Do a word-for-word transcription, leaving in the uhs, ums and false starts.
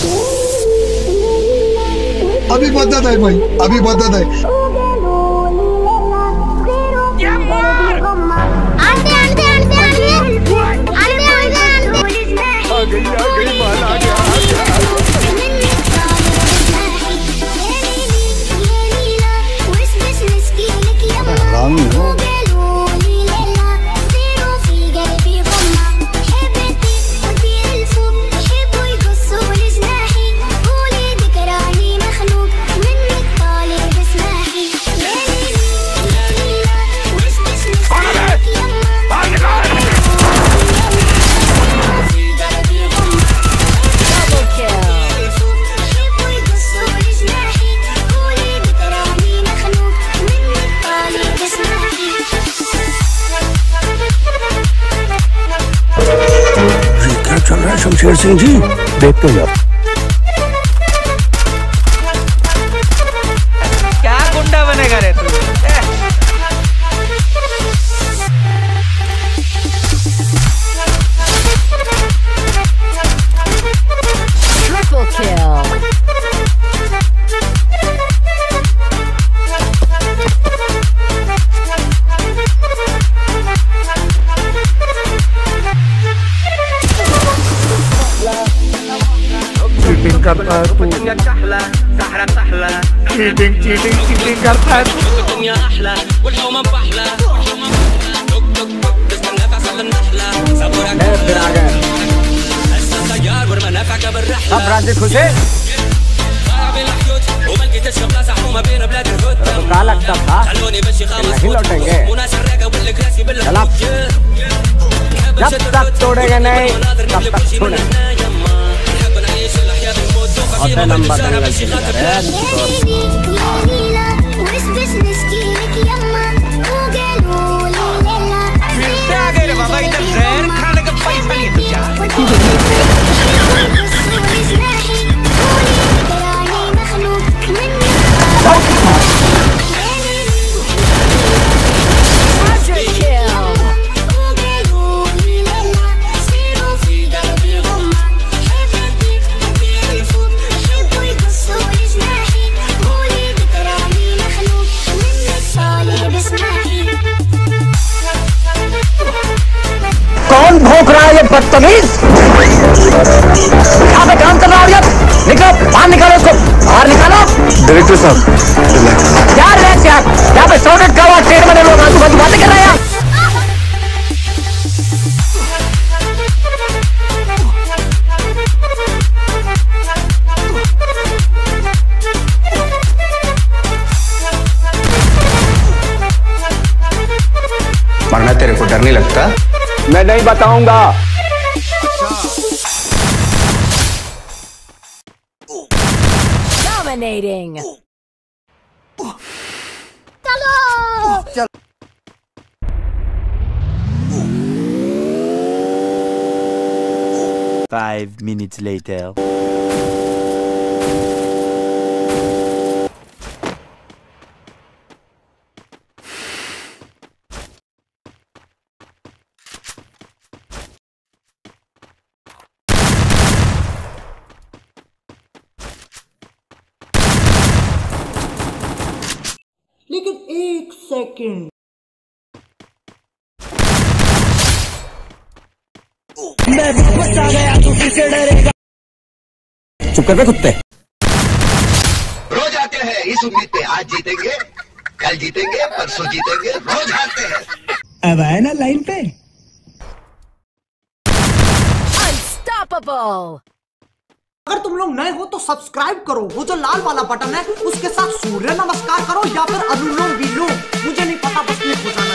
अभी मदद है भाई, अभी मदद है। शमशेर सिंह जी देखते हो क्या गुंडा बनेगा रे तू? Triple kill. चीटिंग करता है तू, चीटिंग चीटिंग चीटिंग करता है अब राजी खुश है? तो क्या लगता था नहीं लौटेंगे? चला, जब तक तोड़ेंगे नहीं तब तक छोड़ेंगे। और नंबर बाबा इधर जहर खाने का पैसा नहीं तुझा। कौन भौंक रहा है ये बदतमीज? यहाँ पे काम कर रहा है? निकलो बाहर, निकालो उसको बाहर निकालो। डायरेक्टर साहब क्या रिलैक्स यार, यहाँ पे सौ मिनट का हुआ ट्रेन में लोग आजू बाजू बातें कर रहे हैं। वरना तेरे को डर नहीं लगता? मैं नहीं बताऊंगा। Dominating. चलो। Five minutes later. लेकिन एक सेकंड, मैं वापस आ गया, तू किससे डरेगा? चुप कर बे कुत्ते। रोज आते हैं इस उम्मीद पे आज जीतेंगे, कल जीतेंगे, परसों जीतेंगे, रोज आते हैं। अब आए ना लाइन पे। Unstoppable. अगर तुम लोग नए हो तो सब्सक्राइब करो, वो जो लाल वाला बटन है उसके साथ सूर्य नमस्कार करो या फिर अनुलोम विलोम, मुझे नहीं पता, बस क्लिक हो जाना।